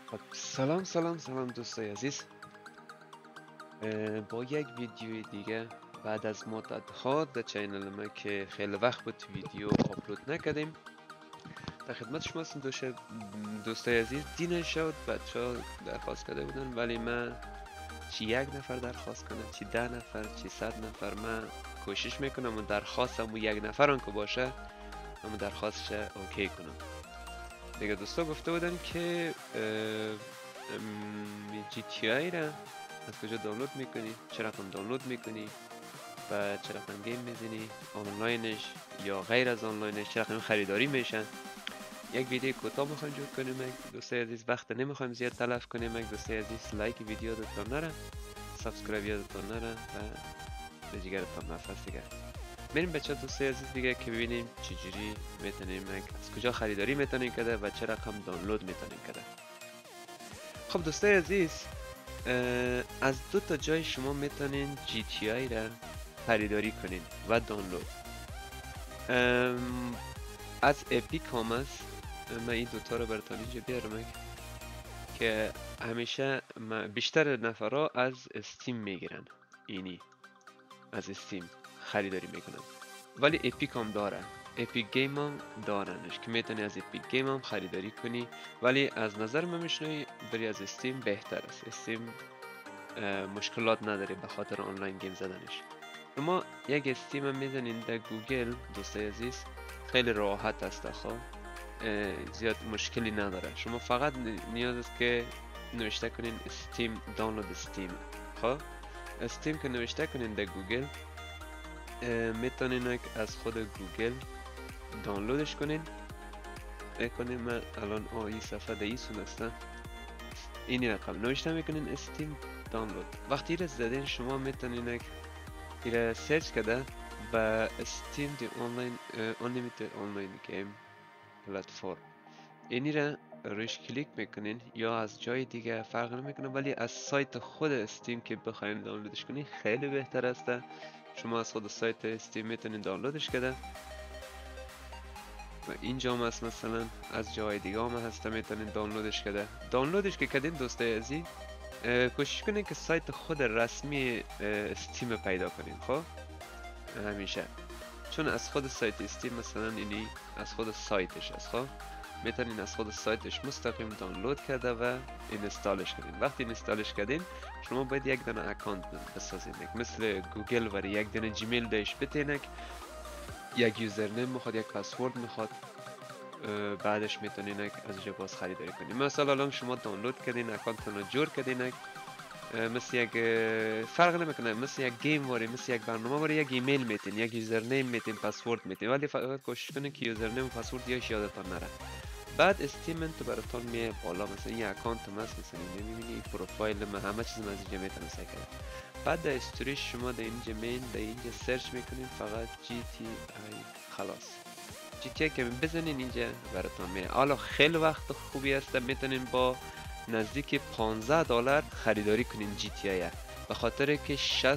خب سلام دوستای عزیز. با یک ویدیوی دیگه بعد از مدت ها در چینل ما که خیلی وقت بود ویدیو آپلود نکردیم در خدمت شما هستم. دوستای عزیز دین شد بچه ها درخواست کرده بودن، ولی من چی یک نفر درخواست کنه، چی 10 نفر، چی 100 نفر، من کوشش میکنم و درخواستم و یک نفر که باشه اما درخواستش اوکی کنم. دیگه دوستا گفته بودن که جی تی آی را از کجا دانلود میکنی، چه رقم دانلود میکنی و چه رقم گیم میزنی، آنلاینش یا غیر از آنلاینش، چه رقم خریداری میشن. یک ویدیو کوتاه میخوایم جور کنیم. دوستای عزیز وقت نمیخوایم زیاد تلف کنیم. دوستای عزیز لایک ویدیو یادتان نره، سابسکرایب یادتان نره و به جگرتان نفس دیگه. بریم بچه دوستای عزیز دیگه که ببینیم چجوری میتونیم از کجا خریداری میتونیم کرده و چه رقم دانلود میتونیم کرده. خب دوستای عزیز، از دو تا جای شما میتونین جی تی آی را خریداری کنین و دانلود. از اپیک هم است. من این دوتا رو براتون اینجا بیارم که همیشه بیشتر نفرها از استیم میگیرن، اینی از استیم خریداری میکنن، ولی اپیک هم داره. اپیک گیم هم دارنش که میتونی از اپیک گیم هم خریداری کنی، ولی از نظر من میشنوی بری از استیم بهتر است. استیم مشکلات نداره به خاطر آنلاین گیم زدنش. شما یک استیم هم میزنین در گوگل دوستای عزیز، خیلی راحت است. خب زیاد مشکلی نداره. شما فقط نیاز است که نوشته کنین استیم، دانلود استیم. خب استیم که نوشته کنین در گوگل میتونین از خود گوگل دانلودش کنین. بکنین من الان این صفحه در این سون هستم، این رقم نوشته میکنین استیم دانلود. وقتی را زدین شما میتونین ایره سرچ کرده با استیم دی آنلاین unlimited آنلاین گیم پلتفرم، اینی را روش کلیک میکنین یا از جای دیگه فرق نمیکنه، ولی از سایت خود استیم که بخواین دانلودش کنین خیلی بهتر است. شما از خود سایت استیم میتونین دانلودش کرده و اینجا هم هست. مثلا از جای دیگه هم هست میتونین دانلودش کرده. دانلودش که کردین دوستای عزیز کوشش کنین که سایت خود رسمی استیم پیدا کنین. خب همیشه چون از خود سایت استیم مثلا اینی از خود سایتش است، خب میتونین از خود سایتش مستقیم دانلود کرده و اینستالش کنین. وقتی اینستالش کردین شما باید یک دونه اکانت بسازین، مثل گوگل و یک دونه جیمیل داشت بتینک، یک یوزرنیم میخواد، یک پسورد میخواد، بعدش میتونین از اینجا باز خریداری کنین. مثلا الان شما دانلود کردین، اکانتتون رو جور کردین، مثل یک فرق نمیکنه، مثل یک گیم واری، مثل یک برنامه واری، یک ایمیل میتین، یک یوزرنیم میتین، پسورد میتین، ولی فقط کوشش کنین که یوزرنیم و پسورد یادتان نره. بعد استیم تو براتون میه بالا، مثلا این اکانت هم هست، مثلا اینجا میبینی پروفایل من، همه چیز من از اینجا میتونم سعی کنم. بعد در استوریش شما در اینجا در اینجا سرچ میکنین فقط جی تی آی، خلاص جی تی آی که بزنین اینجا براتون میه. حالا خیلی وقت خوبی است، میتونین با نزدیک $15 خریداری کنین جی تی آی، به خاطر که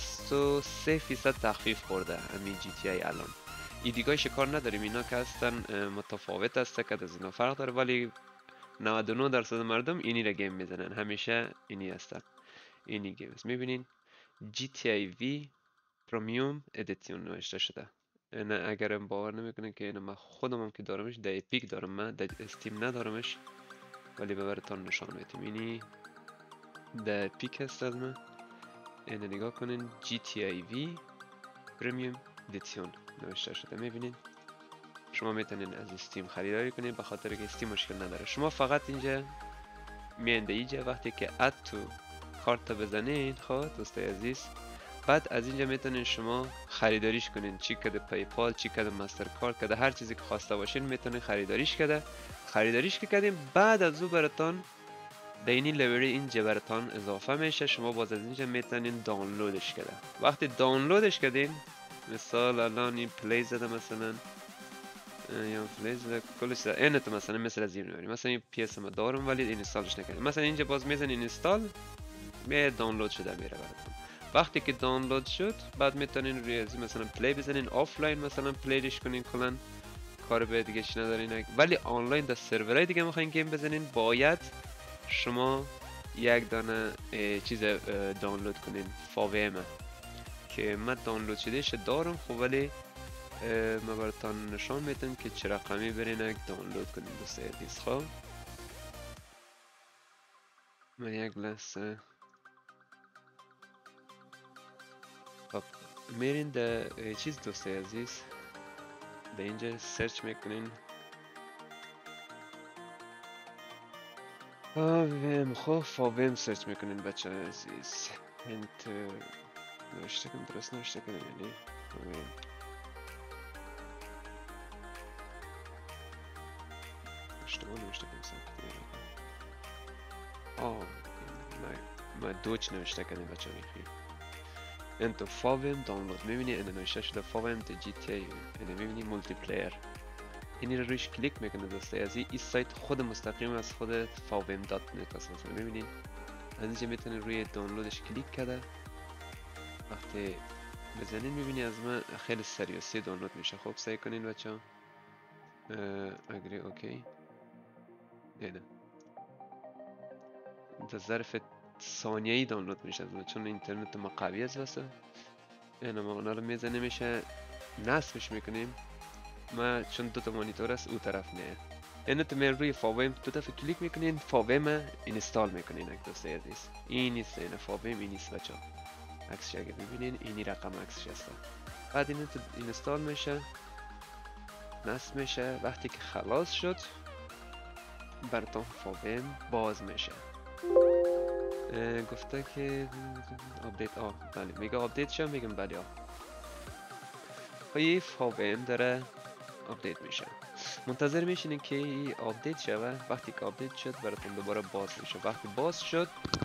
63% تخفیف خورده همین جی تی آی الان. این دیگه شکار نداریم، اینا که هستن متفاوت است که از اینا فرق داره، ولی 99% مردم اینی را گیم میزنن، همیشه اینی هستن. اینی گیم است. میبینین جی تی آی وی پرمیوم ادیتیون نوشته شده. نه اگرم باور نمیکنه که اینو من خودم هم که دارمش، در اپیک دارم، من در استیم ندارمش، ولی براتون نشان میدم. اینی در اپیک هست از من. اینو نگاه کنین، جی تی آی وی پرمیوم ادیتیون نوشته شده. میبینین شما میتونین از استیم خریداری کنین، به خاطر که استیم مشکل نداره. شما فقط اینجا میانده اینجا وقتی که اد تو کارت بزنین، خب دوستای عزیز، بعد از اینجا میتونین شما خریداریش کنین، چی کده پیپال، چی کده مستر کارت، کده هر چیزی که خواسته باشین میتونین خریداریش کده. خریداریش که کردین بعد از او براتون دینی لیبری اینجا براتون اضافه میشه. شما باز از اینجا میتونین دانلودش کده. وقتی دانلودش کردین، مثال الان این پلی زده، مثلا یا پلیز کلش زده اینت، مثلا مثل از این میبری، مثلا این پی اس ما دارم ولی اینستالش نکردم، مثلا اینجا باز میزن اینستال، می دانلود شده میره براتون. وقتی که دانلود شد بعد میتونین روی مثلا پلی بزنین، آفلاین مثلا پلیش کنین، کلا کار به دیگه چی ندارین. ولی آنلاین در سرورهای دیگه میخواین گیم بزنین باید شما یک دانه چیز دانلود کنین فاویم که من دانلود شدهش دارم خب، ولی من براتون نشان میدم که چه رقمی برین دانلود کنین دوست عزیز. خب من یک لحظه خب میرین در چیز دوست عزیز، به اینجا سرچ میکنین فاویم. خب فاویم سرچ میکنین بچه عزیز. انت نوشته کنم درست نوشته کنم یعنی فاویم. اشتباه نوشته کنم سمت ما دوچ نوشته کنیم بچه میخوایی انتو فاویم دانلود میبینی این نوشته شده فاویم دی جی تی، این میبینی مولتی پلیر. اینی رو روش کلیک میکنه دوسته از این سایت خود مستقیم از خود فاویم دات نت است. مثلا میبینین از اینجا میتونین روی دانلودش کلیک کرده، وقتی بزنین میبینی از من خیلی سریع دانلود میشه. خب سعی کنین بچه ها اگری اوکی. نه در ظرف ثانیه‌ای دانلود میشه چون اینترنت ما قوی است. واسه اینا ما اونا رو میزنیم میشه نصبش میکنیم. ما چون دوتا مانیتور است او طرف نه اینو تو میل روی فاویم دو دفعه کلیک میکنین فاویم اینستال میکنین. اگه دوسته عزیز این نیست، این فاویم این نیست بچه ها. عکسش اگه ببینین اینی رقم عکسش هست. بعد اینو تو اینستال میشه نصب میشه. وقتی که خلاص شد براتون فاویم باز میشه. گفته که آپدیت بله میگه آپدیت شد، میگم بله خب فاویم داره آپدیت میشه. منتظر میشینین که این آپدیت شوه. وقتی که آپدیت شد براتون دوباره باز میشه. وقتی باز شد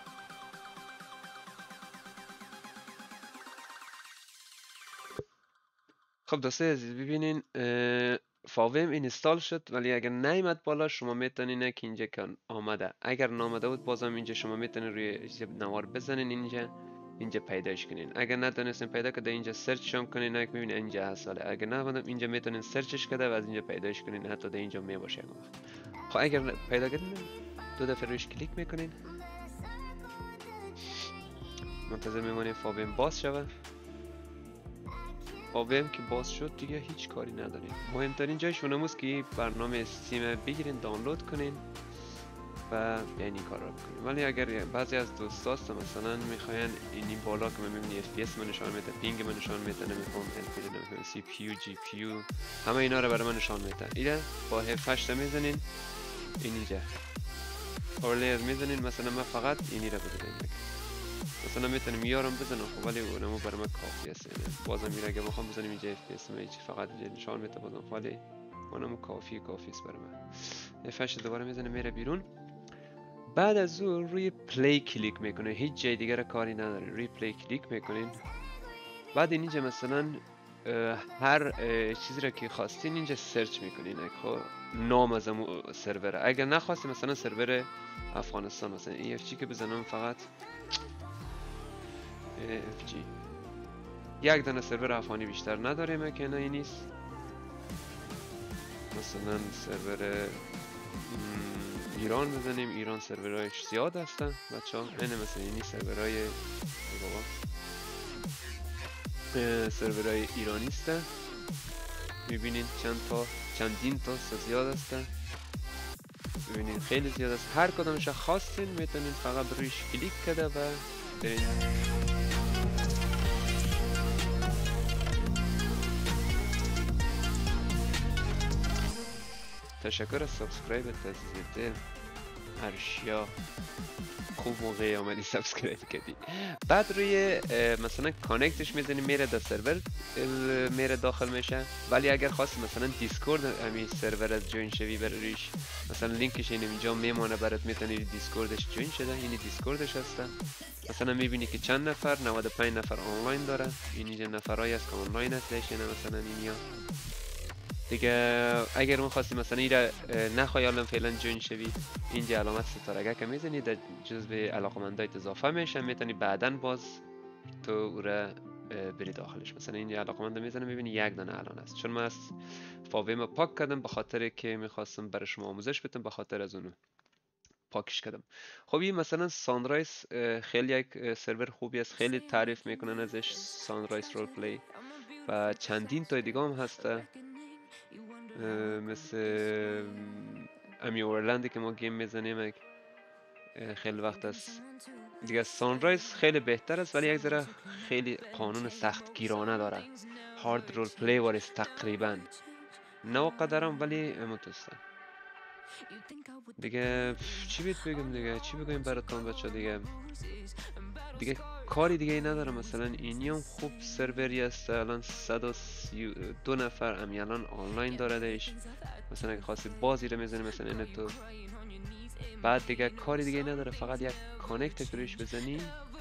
خب دوسته عزیز ببینین فاویم اینستال شد، ولی اگر نیامد بالا شما میتونین که اینجا کن آمده. اگر نامده بود بازم اینجا شما میتونین روی نوار بزنین اینجا پیداش کنین. اگر ندونستین پیدا کرده اینجا سرچ هم کنین که ببینین اینجا هست. اگر نه اینجا میتونین سرچش کرده و از اینجا پیداش کنین، حتی در اینجا میباشه. خب اگر پیدا کردین دو دفعه روش کلیک میکنین، منتظر میمونین فاویم باز شوه. فاویم که باز شد دیگه هیچ کاری نداریم. مهمترین جایش اونموست که برنامه استیم بگیرین دانلود کنین و یعنی کار رو بکنین. ولی اگر بعضی از دوستاست مثلا میخواین اینی بالا که من میبینی FPS من نشان میده، پینگ من نشان میده، نمیخوام سی پی یو جی پی یو همه اینا رو برای من نشان میده. اینا با F8 میزنین اینجا اورلیز میزنین. مثلا من فقط اینی رو بزنین، مثلا میتونم یارم بزنم خب، ولی اونمو برای من کافی است. بازم میره اگه بخوام بزنیم اینجا FPS فقط اینجا نشان میده بازم، ولی اونمو کافی است برای من. F8 دوباره میزنه میره بیرون. بعد از اون روی پلی کلیک میکنه، هیچ جای دیگر کاری نداره. روی پلی کلیک میکنین. بعد اینجا مثلا هر چیزی را که خواستین اینجا سرچ میکنین. خب نام از اون سرور اگر نخواستین مثلا سرور افغانستان مثلا EFG که بزنم فقط EFG یک دانه سرور افغانی بیشتر نداریم که نه این نیست. مثلا سرور ایران بزنیم، ایران سرورایش زیاد هستن بچه ها. اینه مثلا اینی سرورای سرورای ایرانی هستن. میبینین چندین تا زیاد هستن. ببینین خیلی زیاد است. هر کدامش خواستین میتونین فقط رویش کلیک کرده و برین. تشکر از سابسکرایب عزیز دل. ارشیا خوب موقع آمدی سابسکرایب کردی. بعد روی مثلا کانکتش میزنی میره در سرور میره داخل میشه. ولی اگر خواستی مثلا دیسکورد همین سرور از جوین شوی بر رویش مثلا لینکش اینجا میمونه برات، میتونی دیسکوردش جوین شده. این دیسکوردش هستن. مثلا میبینی که چند نفر 95 نفر آنلاین داره. اینجا نفرایی است که آنلاین هستش. مثلا اینیا دیگه اگر اون خواستی مثلا ایره نخوای الان فعلا جوین شوی اینجا علامت ستاره که میزنی در جزو علاقمندایت اضافه میشه. میتونی بعدا باز تو او را بری داخلش. مثلا اینجا علاقمند میزنم میبینی یک دانه الان است. چون من از فاویم پاک کردم به خاطر که میخواستم برای شما آموزش بدم، به خاطر از اونو پاکش کردم. خب این مثلا سانرایز خیلی یک سرور خوبی است، خیلی تعریف میکنن ازش سانرایز رول پلی و چندین تا دیگه هم هسته مثل امی اورلندی که ما گیم میزنیم خیلی وقت است دیگه. سانرایز خیلی بهتر است ولی یک ذره خیلی قانون سخت گیرانه داره، هارد رول پلی وارست تقریبا، نه قدرم ولی اموتسته دیگه. چی بگم دیگه، چی بگم براتون بچه دیگه کاری دیگه ای ندارم. مثلا اینی هم خوب سروری است، الان 132 نفر امی الان آنلاین داردش، مثلا اگه خواستی بازی رو میزنی مثلا این تو بعد دیگه کاری دیگه ای نداره، فقط یک کانکت کروش بزنی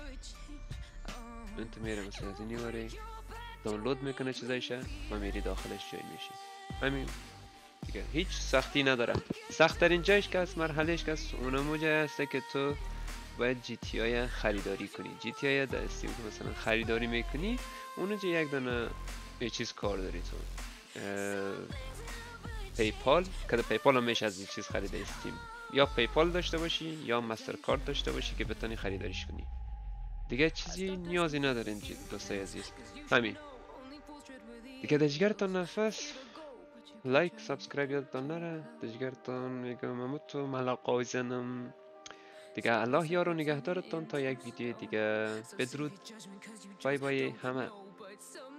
انت میره مثلا از اینی واره دانلود میکنه چیزایشه و میری داخلش جای میشی. همین دیگه، هیچ سختی نداره. سخت ترین جایش که از مرحلهش که از اونمو جای هسته که تو باید جی تی آی خریداری کنی. جی تی آی در استیم که مثلا خریداری میکنی اونجا یک دانه یه چیز کار داری تو پیپال که پیپال هم میشه از این چیز خریده استیم، یا پیپال داشته باشی یا مستر کارت داشته باشی که بتونی خریداریش کنی. دیگه چیزی نیازی ندارین دوستای عزیز. همین دیگه. دجگرتان نفس لایک سابسکرایب یادتان نره. دجگرتان میگم اموتو ملاقای زنم دیگه. الله یار و نگهدارتان تا یک ویدیو دیگه. بدرود، بای بای همه.